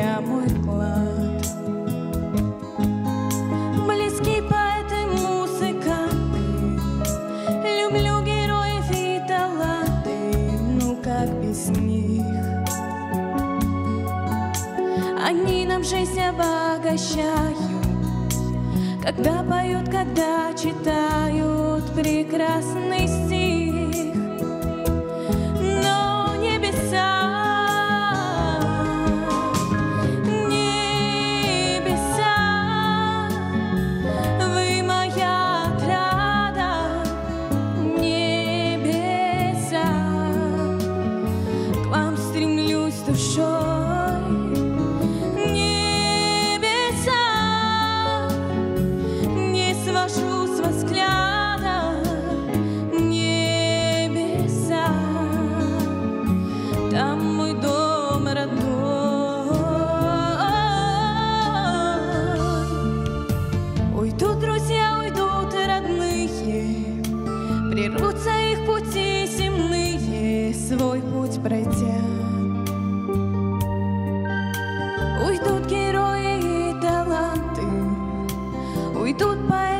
я мой клад. Близкие поэты, музыканты, люблю героев и таланты, ну как без них? Они нам жизнь обогащают, когда поют, когда читают прекрасный стих. Но небеса, небеса, вы моя отрада, небеса, к вам стремлюсь душой. Свожу с вас взгляда, небеса, там мой дом родной. Уйдут друзья, уйдут родные, прервутся их пути земные, свой путь пройдя. Уйдут герои и таланты, уйдут поэты